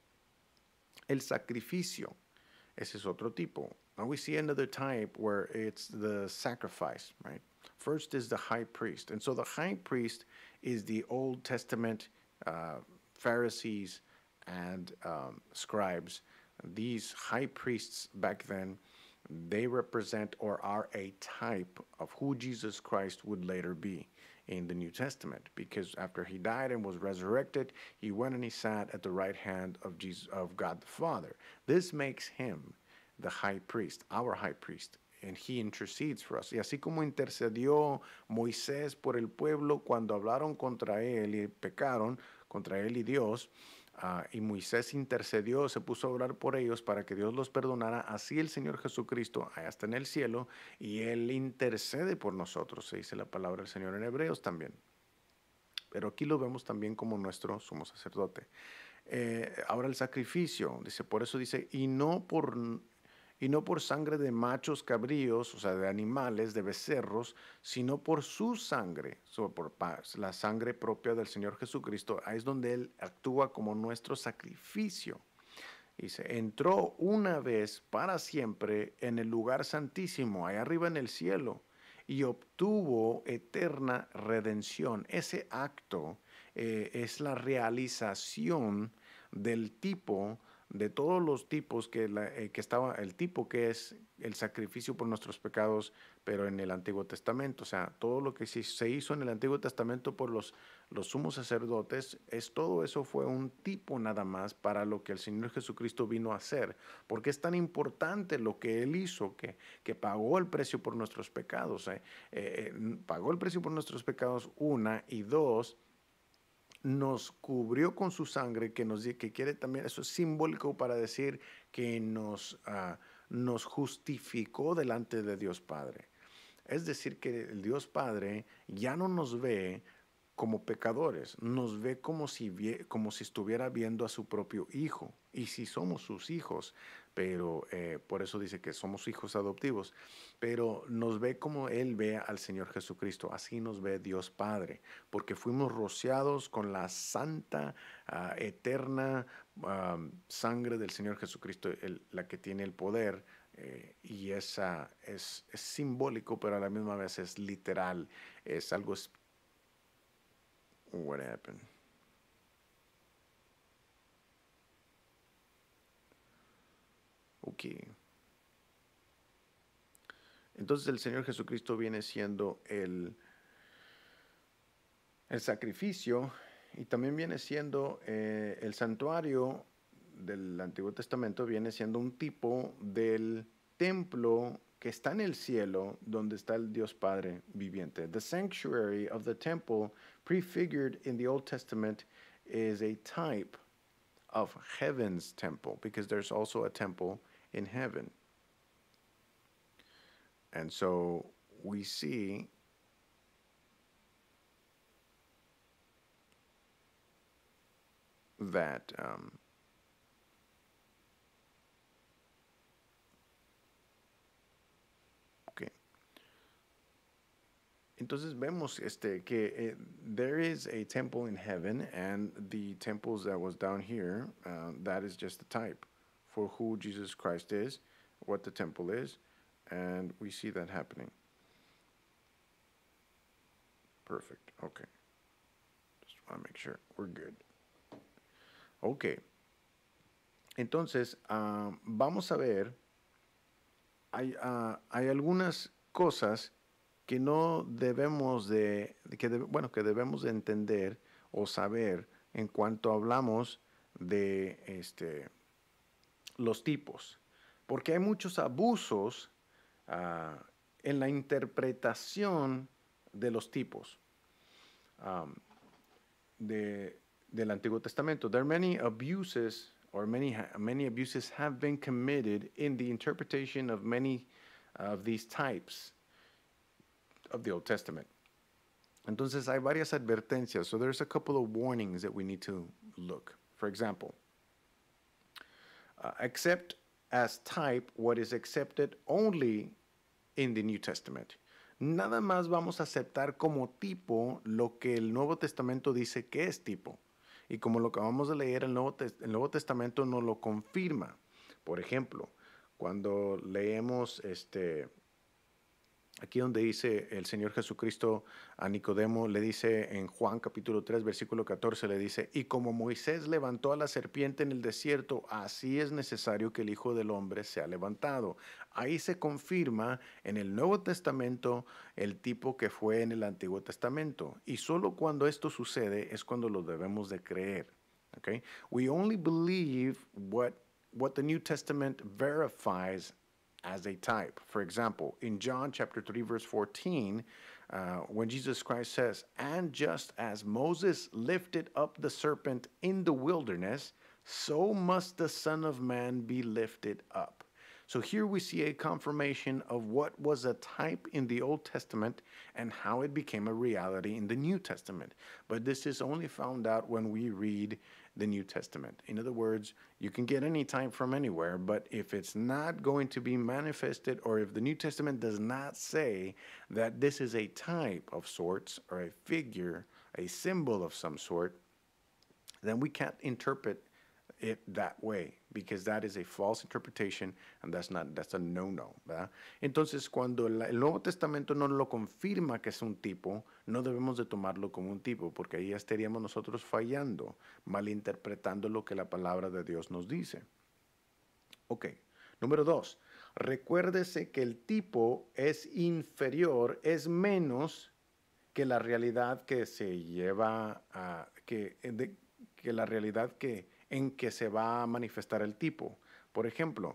el sacrificio. Ese es otro tipo. Now we see another type where it's the sacrifice, right? First is the high priest. And so the high priest is the Old Testament uh, Pharisees and um, scribes. These high priests back then, they represent or are a type of who Jesus Christ would later be in the New Testament, because after he died and was resurrected, he went and he sat at the right hand of Jesus, of God the Father. This makes him the high priest, our high priest, and he intercedes for us. Y así como intercedió Moisés por el pueblo cuando hablaron contra él y pecaron contra él y Dios, uh, y Moisés intercedió, se puso a orar por ellos para que Dios los perdonara, así el Señor Jesucristo, allá está en el cielo, y él intercede por nosotros, se dice la palabra del Señor en Hebreos también. Pero aquí lo vemos también como nuestro sumo sacerdote. Eh, ahora el sacrificio, dice, por eso dice, y no por... y no por sangre de machos cabríos, o sea, de animales, de becerros, sino por su sangre, so, por la sangre propia del Señor Jesucristo. Ahí es donde Él actúa como nuestro sacrificio. Dice, entró una vez para siempre en el lugar santísimo, allá arriba en el cielo, y obtuvo eterna redención. Ese acto eh, es la realización del tipo de todos los tipos que, la, eh, que estaba, el tipo que es el sacrificio por nuestros pecados, pero en el Antiguo Testamento. O sea, todo lo que se hizo en el Antiguo Testamento por los, los sumos sacerdotes, es, todo eso fue un tipo nada más para lo que el Señor Jesucristo vino a hacer. Porque es tan importante lo que Él hizo, que, que pagó el precio por nuestros pecados. Eh, eh, pagó el precio por nuestros pecados, una, y dos, nos cubrió con su sangre, que nos que quiere también, eso es simbólico para decir que nos, uh, nos justificó delante de Dios Padre. Es decir, que el Dios Padre ya no nos ve como pecadores, nos ve como si, como si estuviera viendo a su propio hijo. Y si somos sus hijos, pero eh, por eso dice que somos hijos adoptivos, pero nos ve como Él ve al Señor Jesucristo, así nos ve Dios Padre, porque fuimos rociados con la santa, uh, eterna um, sangre del Señor Jesucristo, el, la que tiene el poder, eh, y esa es, es simbólico, pero a la misma vez es literal, es algo. What happened? Ok. Entonces el Señor Jesucristo viene siendo el, el sacrificio y también viene siendo eh, el santuario del Antiguo Testamento, viene siendo un tipo del templo que está en el cielo, donde está el Dios Padre viviente. The sanctuary of the temple prefigured in the Old Testament is a type of heaven's temple, because there's also a temple in heaven. And so we see that um, okay. Entonces vemos este que eh, there is a temple in heaven, and the temples that was down here, uh, that is just the type for who Jesus Christ is, what the temple is, and we see that happening. Perfect. Okay. Just want to make sure we're good. Okay. Entonces, uh, vamos a ver, hay, uh, hay algunas cosas que no debemos de, que de, bueno, que debemos de entender o saber en cuanto hablamos de este, los tipos, porque hay muchos abusos uh, en la interpretación de los tipos. Um, de, del Antiguo Testamento. There are many abuses or many, many abuses have been committed in the interpretation of many of these types of the Old Testament. Entonces hay varias advertencias. So there's a couple of warnings that we need to look. For example, uh, accept as type what is accepted only in the New Testament. Nada más vamos a aceptar como tipo lo que el Nuevo Testamento dice que es tipo. Y como lo acabamos de leer, el Nuevo, el Nuevo Testamento nos lo confirma. Por ejemplo, cuando leemos este, aquí donde dice el Señor Jesucristo a Nicodemo, le dice en Juan capítulo tres, versículo catorce, le dice, y como Moisés levantó a la serpiente en el desierto, así es necesario que el Hijo del Hombre sea levantado. Ahí se confirma en el Nuevo Testamento el tipo que fue en el Antiguo Testamento. Y solo cuando esto sucede es cuando lo debemos de creer. Okay? We only believe what, what the New Testament verifies as a type. For example, in John chapter three, verse fourteen, uh, when Jesus Christ says, and just as Moses lifted up the serpent in the wilderness, so must the Son of Man be lifted up. So here we see a confirmation of what was a type in the Old Testament and how it became a reality in the New Testament. But this is only found out when we read the New Testament. In other words, you can get any type from anywhere, but if it's not going to be manifested, or if the New Testament does not say that this is a type of sorts, or a figure, a symbol of some sort, then we can't interpret it that way, because that is a false interpretation, and that's not, that's a no-no, ¿verdad? Entonces, cuando el, el Nuevo Testamento no lo confirma que es un tipo, no debemos de tomarlo como un tipo, porque ahí ya estaríamos nosotros fallando, malinterpretando lo que la palabra de Dios nos dice. Ok, número dos, recuérdese que el tipo es inferior, es menos que la realidad que se lleva a, que, de, que la realidad que en que se va a manifestar el tipo. Por ejemplo,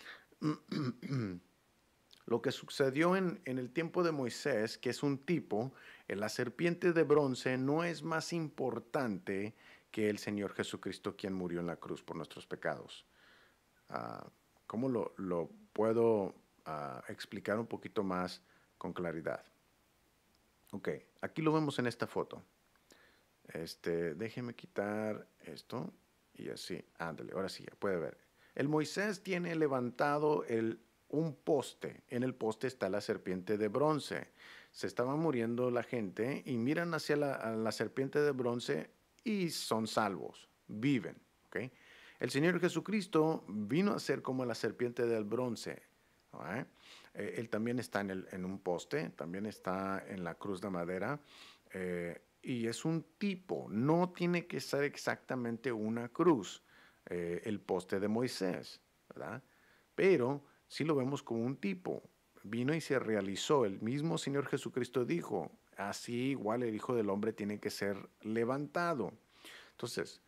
lo que sucedió en, en el tiempo de Moisés, que es un tipo, en la serpiente de bronce no es más importante que el Señor Jesucristo, quien murió en la cruz por nuestros pecados. Uh, ¿Cómo lo, lo puedo uh, explicar un poquito más con claridad? Ok, aquí lo vemos en esta foto. Este, déjeme quitar esto. Y así, ándale, ahora sí, ya puede ver. El Moisés tiene levantado el, un poste. En el poste está la serpiente de bronce. Se estaba muriendo la gente y miran hacia la, la serpiente de bronce y son salvos, viven. ¿Okay? El Señor Jesucristo vino a ser como la serpiente del bronce. ¿Okay? Eh, él también está en, el, en un poste, también está en la cruz de madera. Eh, Y es un tipo, no tiene que ser exactamente una cruz, eh, el poste de Moisés, ¿verdad? Pero sí lo vemos como un tipo. Vino y se realizó. El mismo Señor Jesucristo dijo, así igual el Hijo del Hombre tiene que ser levantado. Entonces,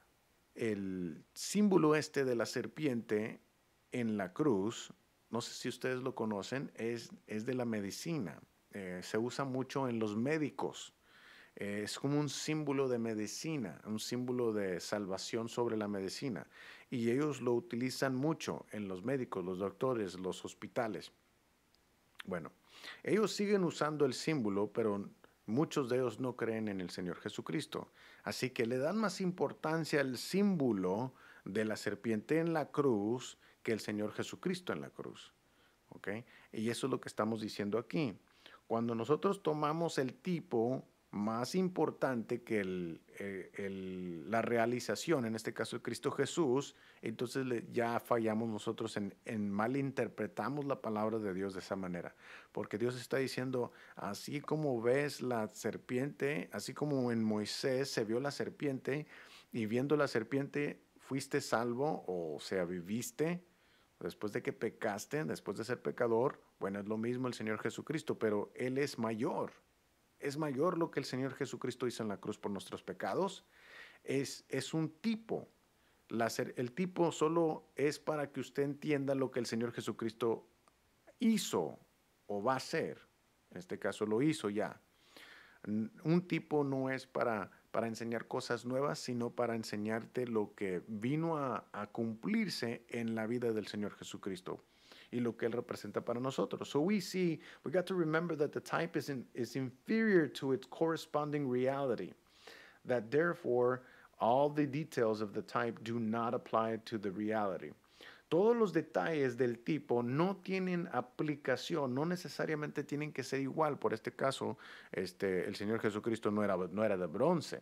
el símbolo este de la serpiente en la cruz, no sé si ustedes lo conocen, es, es de la medicina. Eh, se usa mucho en los médicos. Es como un símbolo de medicina, un símbolo de salvación sobre la medicina. Y ellos lo utilizan mucho en los médicos, los doctores, los hospitales. Bueno, ellos siguen usando el símbolo, pero muchos de ellos no creen en el Señor Jesucristo. Así que le dan más importancia al símbolo de la serpiente en la cruz que el Señor Jesucristo en la cruz. ¿Ok? Y eso es lo que estamos diciendo aquí. Cuando nosotros tomamos el tipo más importante que el, el, el, la realización, en este caso el Cristo Jesús, entonces le, ya fallamos nosotros en, en malinterpretamos la palabra de Dios de esa manera, porque Dios está diciendo, así como ves la serpiente, así como en Moisés se vio la serpiente, y viendo la serpiente fuiste salvo, o sea, viviste, después de que pecaste, después de ser pecador, bueno, es lo mismo el Señor Jesucristo, pero Él es mayor. Es mayor lo que el Señor Jesucristo hizo en la cruz por nuestros pecados. Es, es un tipo. La, el tipo solo es para que usted entienda lo que el Señor Jesucristo hizo o va a hacer. En este caso lo hizo ya. Un tipo no es para, para enseñar cosas nuevas, sino para enseñarte lo que vino a, a cumplirse en la vida del Señor Jesucristo y lo que Él representa para nosotros. So we see, we got to remember that the type is, in, is inferior to its corresponding reality, that therefore all the details of the type do not apply to the reality. Todos los detalles del tipo no tienen aplicación, no necesariamente tienen que ser igual. Por este caso, este, el Señor Jesucristo no era, no era de bronce.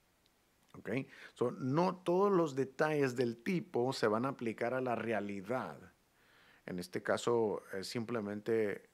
¿Okay? So, no todos los detalles del tipo se van a aplicar a la realidad. En este caso, eh, simplemente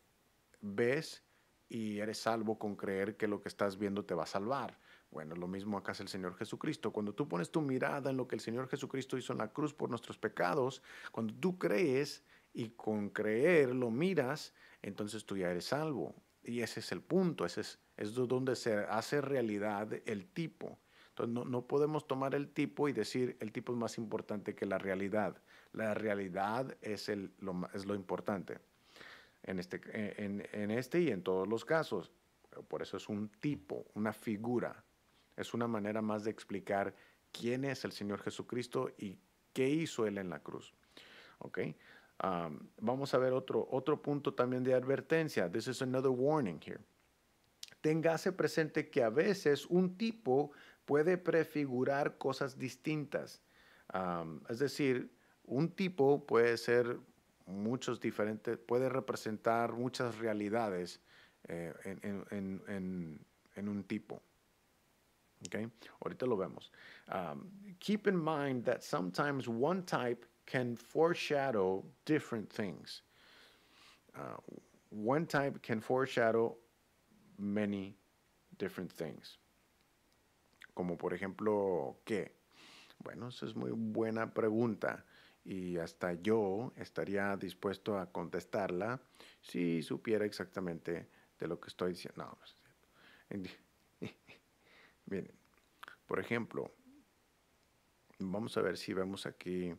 ves y eres salvo con creer que lo que estás viendo te va a salvar. Bueno, lo mismo acá hace el Señor Jesucristo. Cuando tú pones tu mirada en lo que el Señor Jesucristo hizo en la cruz por nuestros pecados, cuando tú crees y con creer lo miras, entonces tú ya eres salvo. Y ese es el punto, ese es, es donde se hace realidad el tipo. Entonces no, no podemos tomar el tipo y decir el tipo es más importante que la realidad. La realidad es, el, lo, es lo importante en este, en, en este y en todos los casos. Por eso es un tipo, una figura. Es una manera más de explicar quién es el Señor Jesucristo y qué hizo Él en la cruz. ¿Ok? Um, vamos a ver otro, otro punto también de advertencia. This is another warning here. Téngase presente que a veces un tipo puede prefigurar cosas distintas. Um, es decir, un tipo puede ser muchos diferentes, puede representar muchas realidades eh, en, en, en, en un tipo. Okay? Ahorita lo vemos. Um, keep in mind that sometimes one type can foreshadow different things. Uh, one type can foreshadow many different things. Como por ejemplo, ¿qué? Bueno, esa es muy buena pregunta y hasta yo estaría dispuesto a contestarla si supiera exactamente de lo que estoy diciendo. No, bien, por ejemplo, vamos a ver si vemos aquí,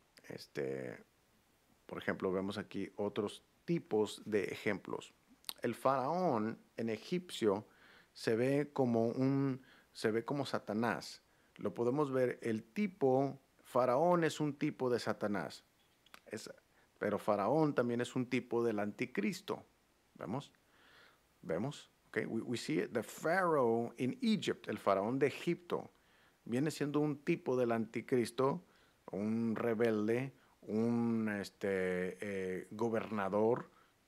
este, por ejemplo, vemos aquí otros tipos de ejemplos. El faraón en egipcio se ve como un, se ve como Satanás. Lo podemos ver, el tipo, faraón es un tipo de Satanás, es, pero faraón también es un tipo del anticristo. ¿Vemos? ¿Vemos? Okay, we, we see it. The Pharaoh in Egypt, el faraón de Egipto, viene siendo un tipo del anticristo, un rebelde, un este, eh, gobernador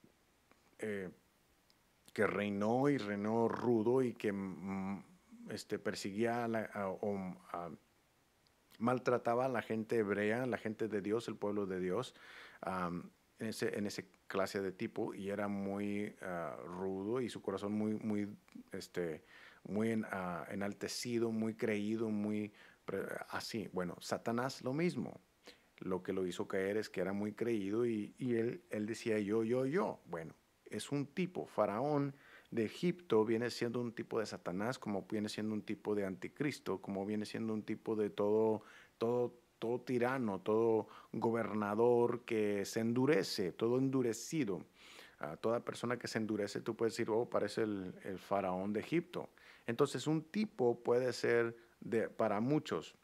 eh, que reinó y reinó rudo y que mm, este, perseguía a la, a, o a, maltrataba a la gente hebrea, la gente de Dios, el pueblo de Dios, um, en, ese, en ese clase de tipo, y era muy uh, rudo y su corazón muy, muy, este, muy en, uh, enaltecido, muy creído, muy así. Bueno, Satanás lo mismo. Lo que lo hizo caer es que era muy creído y, y él, él decía yo, yo, yo. Bueno, es un tipo, faraón de Egipto viene siendo un tipo de Satanás, como viene siendo un tipo de anticristo, como viene siendo un tipo de todo, todo, todo tirano, todo gobernador que se endurece, todo endurecido. Uh, toda persona que se endurece, tú puedes decir, oh, parece el, el faraón de Egipto. Entonces, un tipo puede ser de, para muchos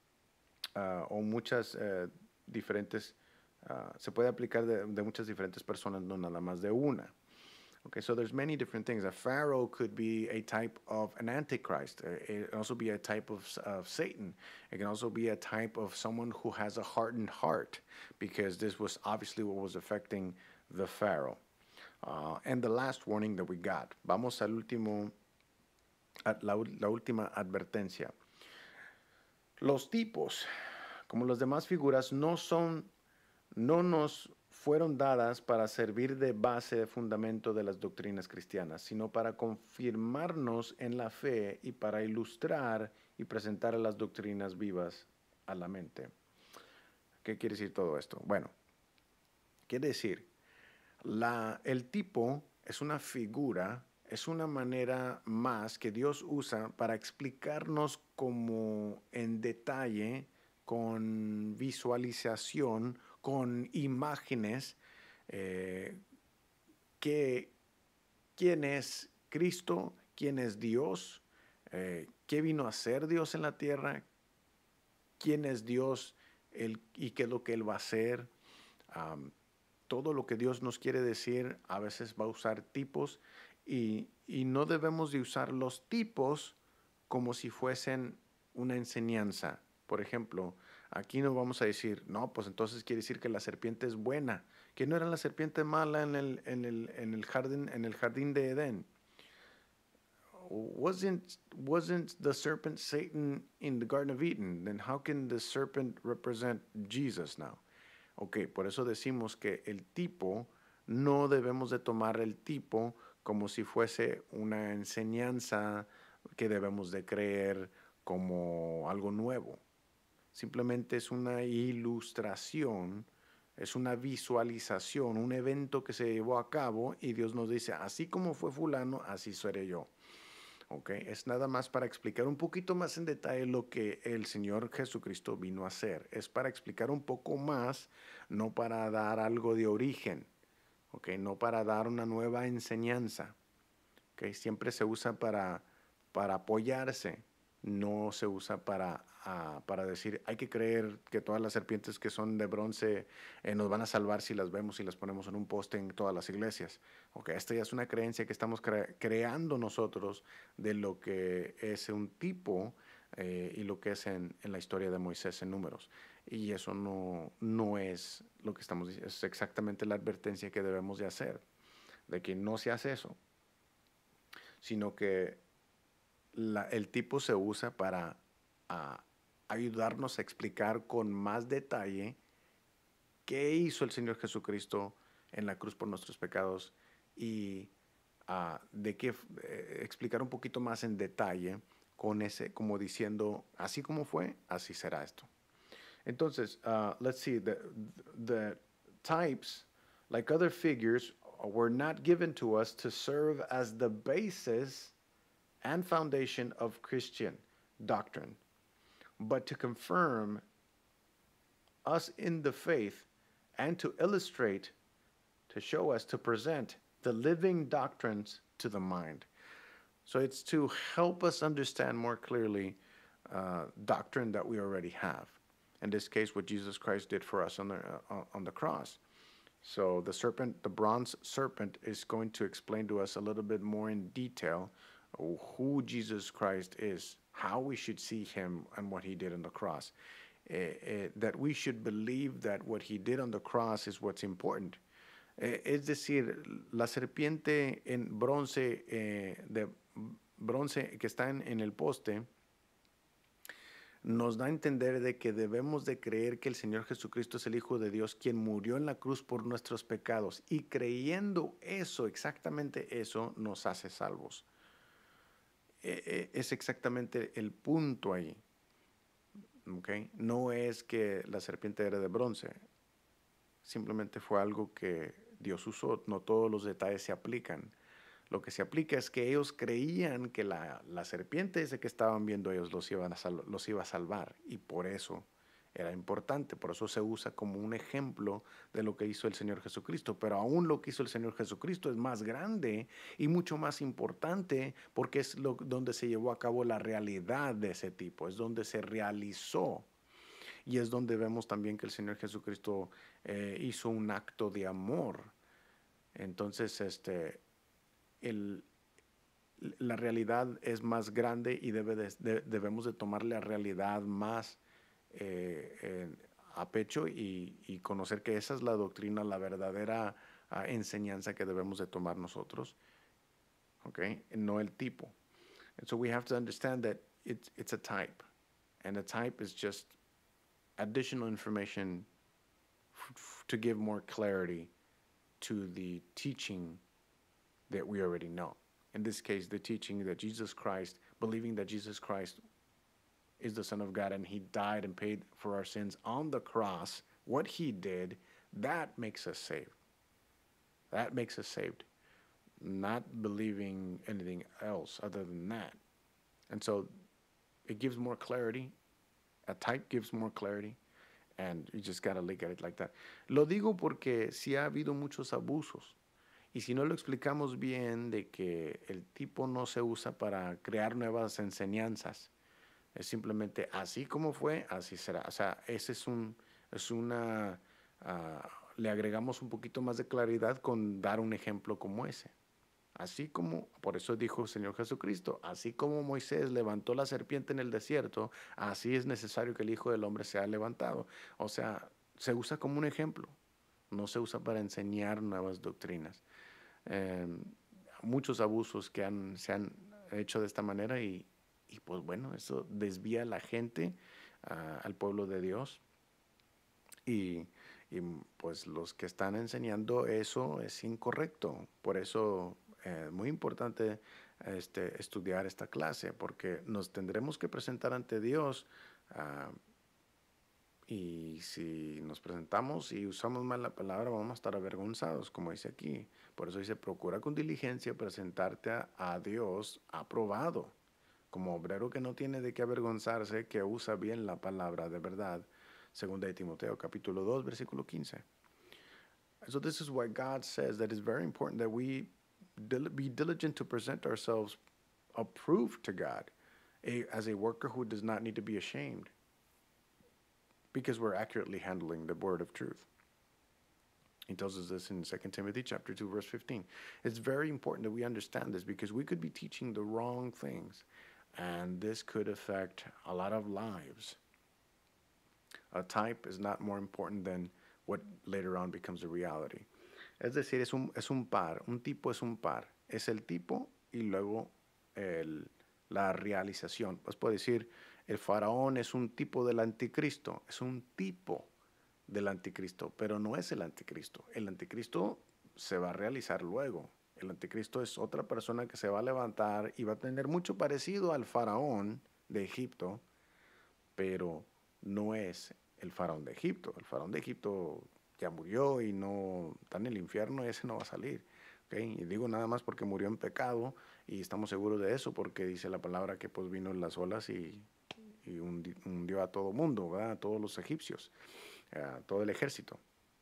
uh, o muchas uh, diferentes, uh, se puede aplicar de, de muchas diferentes personas, no nada más de una. Okay, so there's many different things. A pharaoh could be a type of an antichrist. It can also be a type of, of Satan. It can also be a type of someone who has a hardened heart, because this was obviously what was affecting the pharaoh. Uh, and the last warning that we got. Vamos al último, a la, la última advertencia. Los tipos, como las demás figuras, no son, no nos fueron dadas para servir de base de fundamento de las doctrinas cristianas, sino para confirmarnos en la fe y para ilustrar y presentar a las doctrinas vivas a la mente. ¿Qué quiere decir todo esto? Bueno, quiere decir, la, el tipo es una figura, es una manera más que Dios usa para explicarnos como en detalle, con visualización, con imágenes, eh, que, quién es Cristo, quién es Dios, Eh, ¿Qué vino a hacer Dios en la tierra? ¿Quién es Dios el, y qué es lo que Él va a hacer? Um, todo lo que Dios nos quiere decir a veces va a usar tipos y, y no debemos de usar los tipos como si fuesen una enseñanza. Por ejemplo, aquí no vamos a decir, no, pues entonces quiere decir que la serpiente es buena, que no era la serpiente mala en el, en el, en el, jardín, en el jardín de Edén. Wasn't, wasn't the serpent Satan in the Garden of Eden? Then how can the serpent represent Jesus now? Ok, por eso decimos que el tipo, no debemos de tomar el tipo como si fuese una enseñanza que debemos de creer como algo nuevo. Simplemente es una ilustración, es una visualización, un evento que se llevó a cabo y Dios nos dice, así como fue fulano, así seré yo. Okay. Es nada más para explicar un poquito más en detalle lo que el Señor Jesucristo vino a hacer. Es para explicar un poco más, no para dar algo de origen, okay. No para dar una nueva enseñanza. Okay. Siempre se usa para, para apoyarse, no se usa para, uh, para decir, hay que creer que todas las serpientes que son de bronce eh, nos van a salvar si las vemos y las ponemos en un poste en todas las iglesias. Okay, esta ya es una creencia que estamos cre creando nosotros de lo que es un tipo eh, y lo que es en, en la historia de Moisés en Números. Y eso no, no es lo que estamos diciendo, es exactamente la advertencia que debemos de hacer, de que no se hace eso, sino que la, el tipo se usa para uh, ayudarnos a explicar con más detalle qué hizo el Señor Jesucristo en la cruz por nuestros pecados y uh, de qué eh, explicar un poquito más en detalle con ese, como diciendo, así como fue, así será esto. Entonces, uh, let's see, the, the types, like other figures, were not given to us to serve as the basis and foundation of Christian doctrine, but to confirm us in the faith and to illustrate, to show us, to present the living doctrines to the mind. So it's to help us understand more clearly uh, doctrine that we already have. In this case, what Jesus Christ did for us on the, uh, on the cross. So the serpent, the bronze serpent, is going to explain to us a little bit more in detail who Jesus Christ is, how we should see him, and what he did on the cross. Uh, uh, that we should believe that what he did on the cross is what's important. Uh, es decir, la serpiente en bronce, eh, de bronce que está en, en el poste, nos da a entender de que debemos de creer que el Señor Jesucristo es el Hijo de Dios, quien murió en la cruz por nuestros pecados. Y creyendo eso, exactamente eso, nos hace salvos. Es exactamente el punto ahí. ¿Okay? No es que la serpiente era de bronce. Simplemente fue algo que Dios usó. No todos los detalles se aplican. Lo que se aplica es que ellos creían que la, la serpiente ese que estaban viendo ellos los, iban a sal, los iba a salvar. Y por eso era importante. Por eso se usa como un ejemplo de lo que hizo el Señor Jesucristo. Pero aún lo que hizo el Señor Jesucristo es más grande y mucho más importante porque es lo, donde se llevó a cabo la realidad de ese tipo. Es donde se realizó. Y es donde vemos también que el Señor Jesucristo eh, hizo un acto de amor. Entonces, este... El, la realidad es más grande y debe de, de, debemos de tomar la realidad más eh, eh, a pecho y, y conocer que esa es la doctrina, la verdadera uh, enseñanza que debemos de tomar nosotros, okay? No el tipo. And so we have to understand that it's, it's a type, and a type is just additional information f to give more clarity to the teaching that we already know. In this case, the teaching that Jesus Christ, believing that Jesus Christ is the Son of God and he died and paid for our sins on the cross, what he did, that makes us saved. That makes us saved. Not believing anything else other than that. And so it gives more clarity. A type gives more clarity. And you just got to look at it like that. Lo digo porque sí ha habido muchos abusos. Y si no lo explicamos bien, de que el tipo no se usa para crear nuevas enseñanzas, es simplemente así como fue, así será. O sea, ese es un, es una, ah, le agregamos un poquito más de claridad con dar un ejemplo como ese. Así como, por eso dijo el Señor Jesucristo, así como Moisés levantó la serpiente en el desierto, así es necesario que el Hijo del Hombre sea levantado. O sea, se usa como un ejemplo, no se usa para enseñar nuevas doctrinas. Eh, Muchos abusos que han, se han hecho de esta manera y, y pues bueno, eso desvía a la gente, uh, al pueblo de Dios. Y, y pues los que están enseñando eso es incorrecto. Por eso es eh, muy importante este, estudiar esta clase, porque nos tendremos que presentar ante Dios. Uh, y si nos presentamos y usamos mal la palabra, vamos a estar avergonzados, como dice aquí. Por eso dice, procura con diligencia presentarte a, a Dios aprobado, como obrero que no tiene de qué avergonzarse, que usa bien la palabra de verdad. Segunda de Timoteo, capítulo dos, versículo quince. So this is why God says that it's very important that we dil- be diligent to present ourselves approved to God, a, as a worker who does not need to be ashamed, because we're accurately handling the word of truth. He tells us this in Second Timothy chapter two, verse fifteen. It's very important that we understand this, because we could be teaching the wrong things, and this could affect a lot of lives. A type is not more important than what later on becomes a reality. Es decir, es un, es un par, un tipo es un par. Es el tipo y luego el, la realización. Pues puedo decir, el faraón es un tipo del anticristo, es un tipo del anticristo, pero no es el anticristo. El anticristo se va a realizar luego. El anticristo es otra persona que se va a levantar y va a tener mucho parecido al faraón de Egipto, pero no es el faraón de Egipto. El faraón de Egipto ya murió y no está en el infierno, ese no va a salir. ¿Okay? Y digo nada más porque murió en pecado, y estamos seguros de eso porque dice la palabra que pues vino en las olas y, y hundió a todo mundo, ¿verdad? A todos los egipcios, a todo el ejército.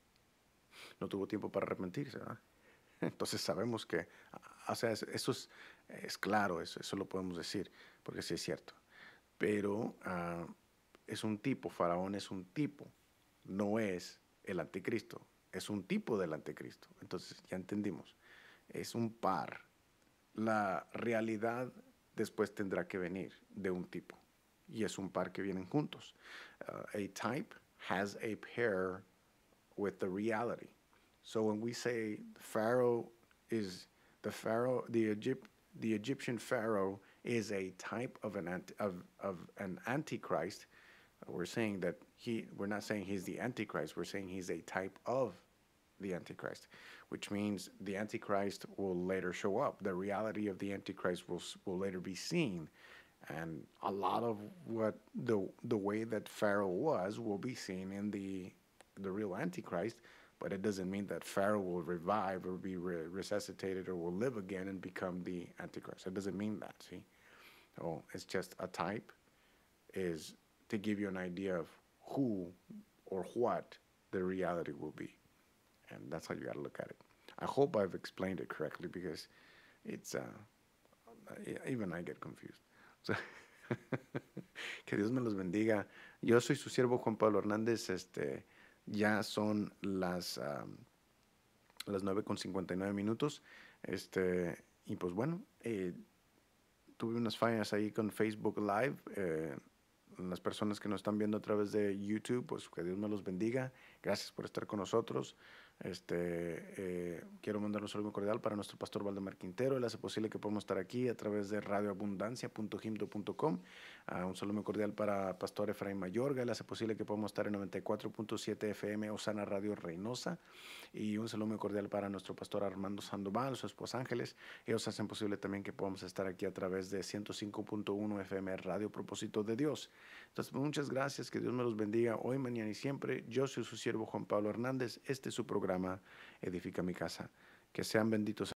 No tuvo tiempo para arrepentirse, ¿verdad? Entonces sabemos que, o sea, eso es, es claro, eso, eso lo podemos decir, porque sí es cierto. Pero uh, es un tipo, faraón es un tipo, no es el anticristo, es un tipo del anticristo. Entonces ya entendimos, es un par. La realidad después tendrá que venir de un tipo, y es un par que vienen juntos. Uh, a type has a pair with the reality. So when we say Pharaoh is the Pharaoh, the Egypt, the Egyptian Pharaoh is a type of an anti, of, of an antichrist, we're saying that he, we're not saying he's the antichrist, we're saying he's a type of the antichrist, which means the antichrist will later show up. The reality of the antichrist will will later be seen, and a lot of what the the way that Pharaoh was will be seen in the the real antichrist. But it doesn't mean that Pharaoh will revive or be re- resuscitated or will live again and become the antichrist. It doesn't mean that. See, so it's just a type, is to give you an idea of who or what the reality will be. And that's how you got to look at it. I hope I've explained it correctly, because it's, uh, even I get confused. So, que Dios me los bendiga. Yo soy su siervo Juan Pablo Hernández. Este, ya son las, um, las nueve con cincuenta y nueve minutos. Este, y pues bueno, eh, tuve unas fallas ahí con Facebook Live. Eh, las personas que nos están viendo a través de YouTube, pues que Dios me los bendiga. Gracias por estar con nosotros. Este, eh, quiero mandar un saludo cordial para nuestro pastor Valdemar Quintero. Él hace posible que podamos estar aquí a través de radio abundancia punto gimdo punto com. Uh, un saludo cordial para pastor Efraín Mayorga. Él hace posible que podamos estar en noventa y cuatro punto siete F M Osana Radio Reynosa. Y un saludo cordial para nuestro pastor Armando Sandoval, su esposa Ángeles. Ellos hacen posible también que podamos estar aquí a través de ciento cinco punto uno F M Radio Propósito de Dios. Entonces, muchas gracias, que Dios me los bendiga hoy, mañana y siempre. Yo soy su siervo Juan Pablo Hernández. Este es su programa Edifica mi casa. Que sean benditos.